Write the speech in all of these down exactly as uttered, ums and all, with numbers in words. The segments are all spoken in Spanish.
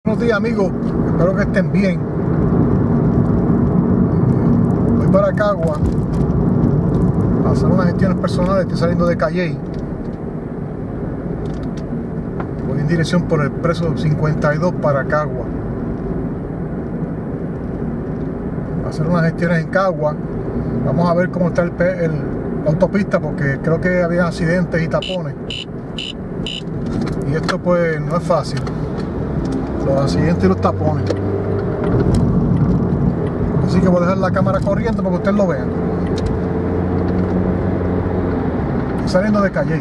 Buenos días, amigos, espero que estén bien. Voy para Cagua a hacer unas gestiones personales. Estoy saliendo de Calley, voy en dirección por el expreso cincuenta y dos para Cagua a hacer unas gestiones en Cagua. Vamos a ver cómo está el, el, la autopista, porque creo que había accidentes y tapones, y esto pues no es fácil, los accidentes y los tapones. Así que voy a dejar la cámara corriendo para que ustedes lo vean. Estoy saliendo de Calley.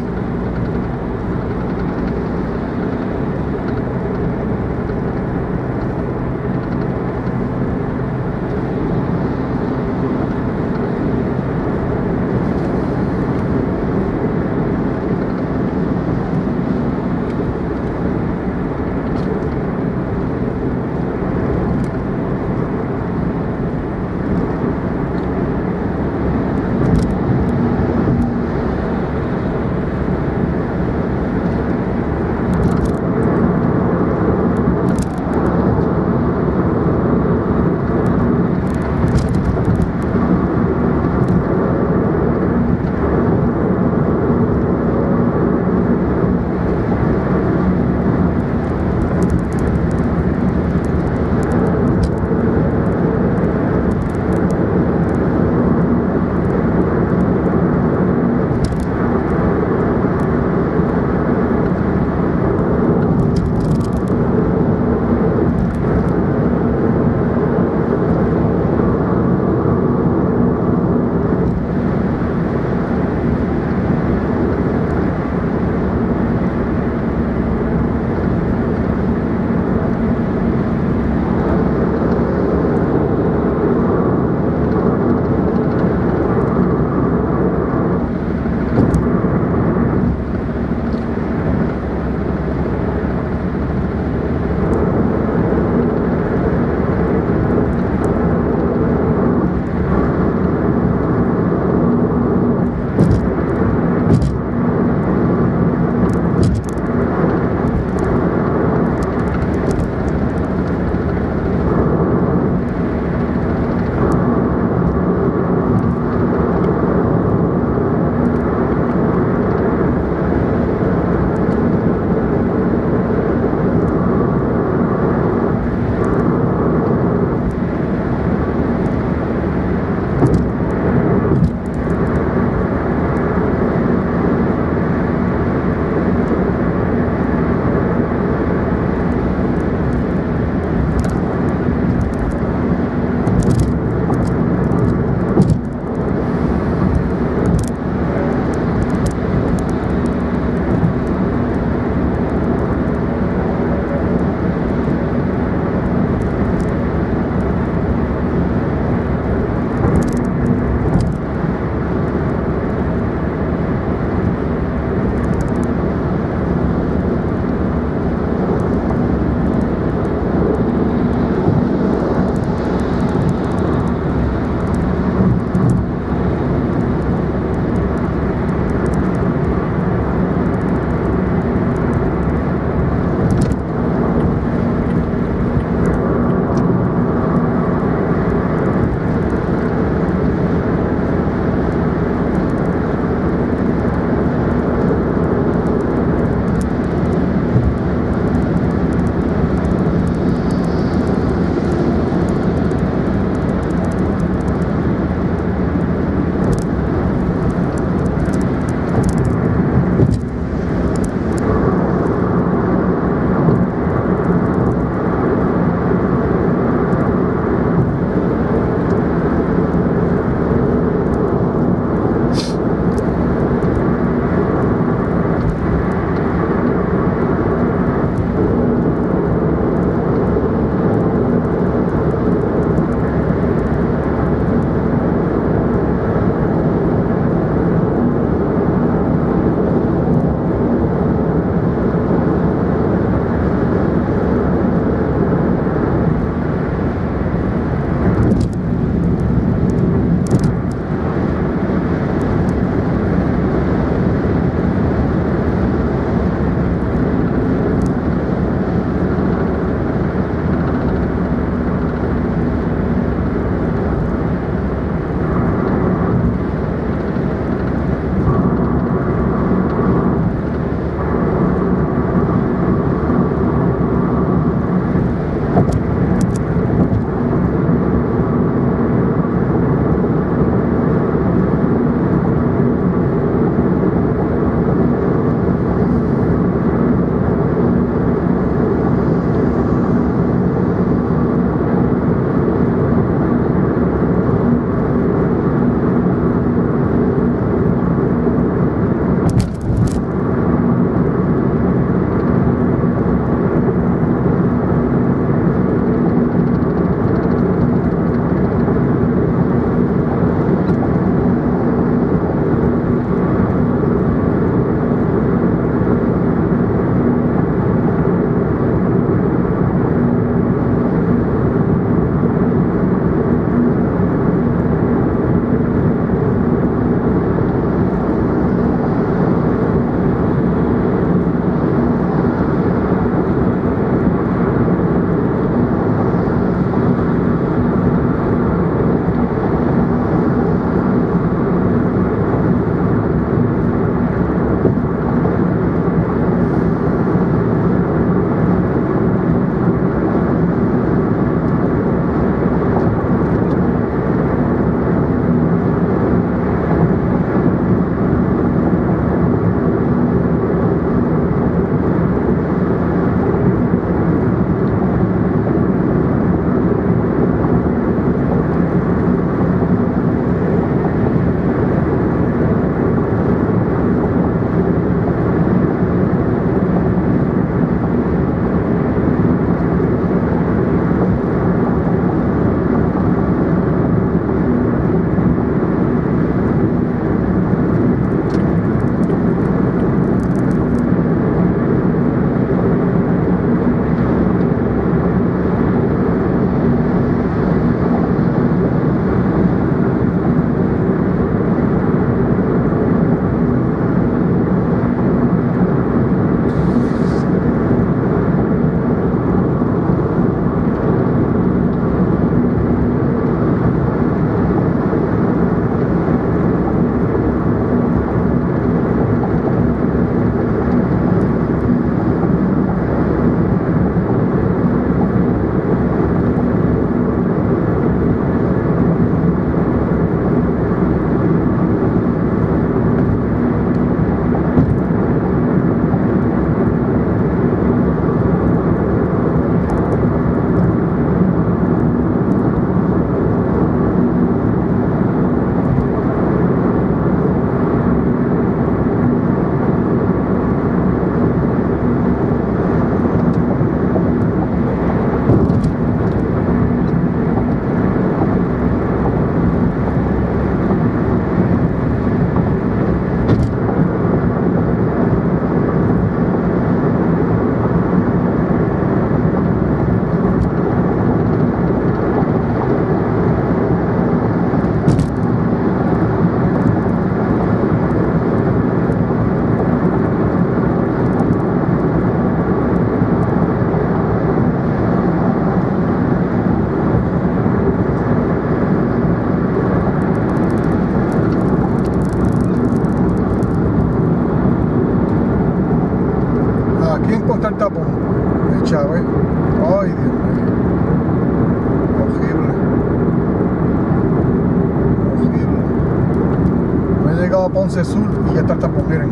Ponce Sur y ya está el tapón, miren.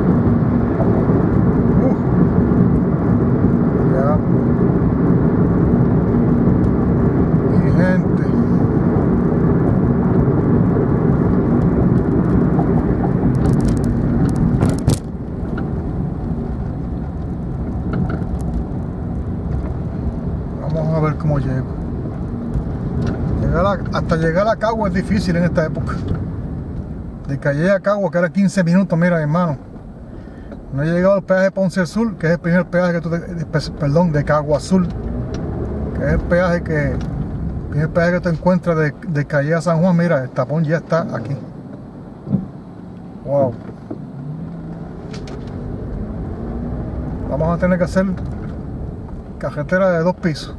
Uh, ya. Mi gente. Vamos a ver cómo llego. Llegar a, hasta llegar a Cagua es difícil en esta época. De Calle a Cagua, que era quince minutos, mira, hermano. No he llegado al peaje de Ponce Sur, que es el primer peaje que tú, te, perdón, de Cagua Sur, que es el peaje que, el primer peaje que te encuentras de, de Calle a San Juan. Mira, el tapón ya está aquí. Wow. Vamos a tener que hacer carretera de dos pisos.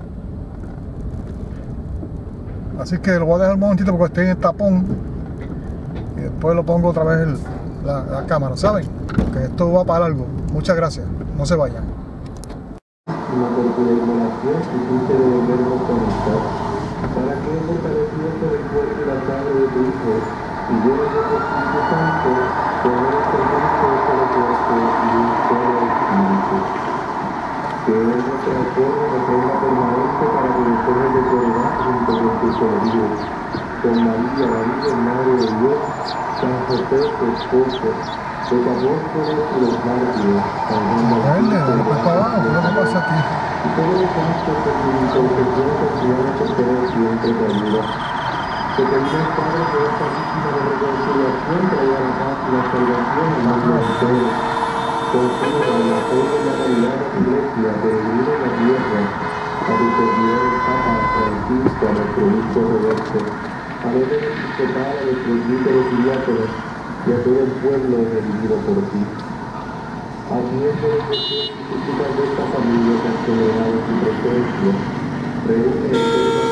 Así que lo voy a dejar un momentito porque estoy en el tapón. Y después lo pongo otra vez el, la, la cámara, ¿saben? Porque esto va para algo. Muchas gracias. No se vayan. Una apertura y colación y quise devolvernos conectar para que el fortalecimiento del cuerpo y la sangre de tu Hijo y lleno de tu Espíritu Santo poder extender todo el cuerpo y un solo Espíritu. Que Él nos transforme de forma permanente para que nos deje de correr junto con tus oídos. Con María, la Virgen Madre de Dios, San José, su esposo, los apóstoles y los mártires, San Juan Bautista, ¿qué pasa aquí? y todos los santos que en mi intercesión confiamos que todo siempre te ayuda. Te pedimos, Padre, que esta víctima de reconciliación traiga la paz y la salvación en el mundo entero. Confía en la fe y la caridad de tu Iglesia, peregrina en la tierra, a tu servidor el Papa Francisco, a nuestro obispo Roberto, a los episcopal, a los presbíteros y diáconos, y a todo el pueblo redimido por ti. Atiende las necesidades de esta familia que has celebrado tu presencia. Reúne en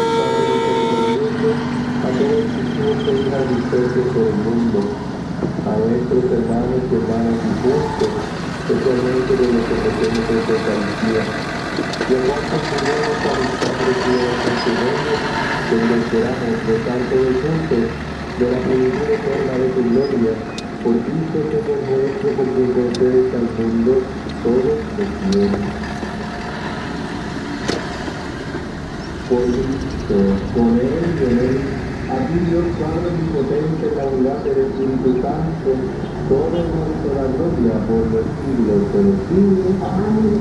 a todos tus hijos e hijas dispersos por el mundo, a nuestros hermanos y hermanas difuntos, especialmente de los que pertenecen a esta Eucaristía. Y a cuantos tenemos a nuestra preciosa en tu nombre, donde esperamos gozar todos juntos de la plenitud eterna de tu gloria, por Cristo Señor nuestro, por quien concedes al mundo todos los bienes. Por Cristo, con Él y en Él, a ti Dios Padre omnipotente, en la unidad del Espíritu Santo, todo el honor la gloria por los siglos de los siglos. Amén.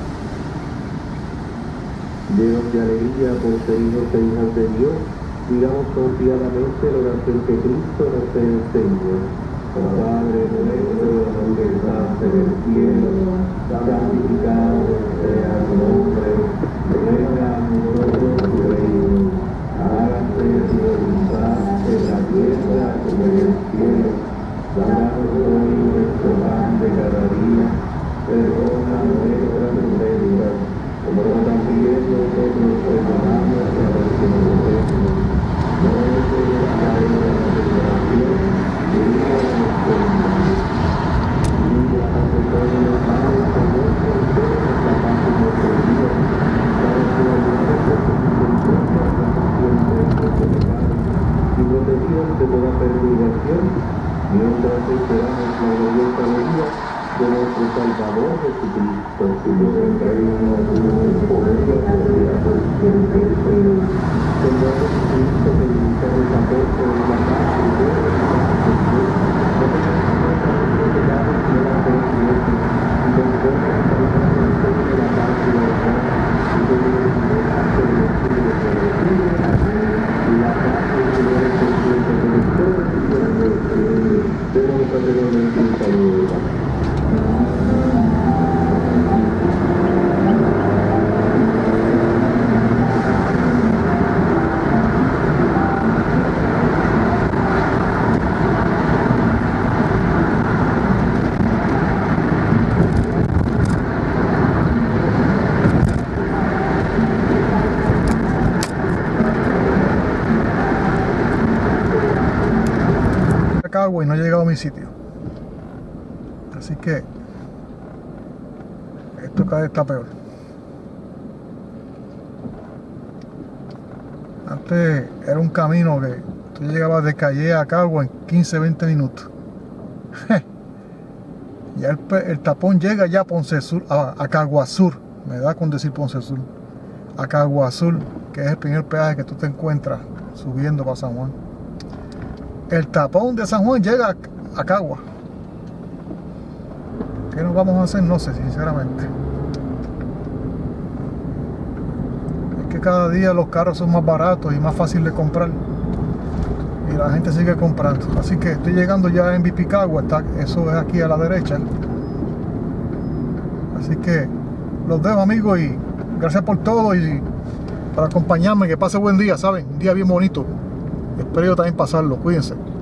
Llenos de alegría por ser hijos e hijas de Dios, digamos confiadamente la oración que Cristo nos enseñó. Padre nuestro que estás en el cielo, santificado sea tu nombre, venga a nosotros tu reino, hágase tu voluntad en la tierra como en el cielo. Danos hoy nuestro pan de cada día, perdona nuestras ofensas, como también nosotros perdonamos a los que nos ofenden. No nos dejes caer en la tentación, y líbranos del mal. Líbranos de todos los males, Señor, concédenos la paz en nuestros días, para que ayudemos por tu misericordia a la siempre en nuestro pecado, y protegidos de toda perturbación, mientras esperamos la gloriosa venida de nuestro Salvador Jesucristo, que nos reina el poder y la gloria por siempre. Señor Jesucristo, que viniste a los apóstoles de la paz y de la perfección, no tengas en cuenta nuestros pecados y no las permitientes, y conforme a la salvación de la paz y la verdad, y que nos bendiga por los siglos de los siglos. Y la paz y el Señor es consciente de todos los siglos. Demos fraternalmente un saludo. Cagua y no he llegado a mi sitio, así que esto cada vez está peor. Antes era un camino que tú llegabas de Calle a Cagua en quince, veinte minutos, Ya el, el tapón llega ya a Ponce Sur, a, a Caguas Sur, me da con decir Ponce Sur, a Caguas Sur, que es el primer peaje que tú te encuentras subiendo para San Juan. El tapón de San Juan llega a, a Caguas. ¿Qué nos vamos a hacer? No sé, sinceramente. Es que cada día los carros son más baratos y más fácil de comprar. Y la gente sigue comprando. Así que estoy llegando ya en M V P Caguas. Está, eso es aquí a la derecha. Así que los dejo, amigos, y gracias por todo y por acompañarme. Que pase buen día, ¿saben? Un día bien bonito. Espero yo también pasarlo. Cuídense.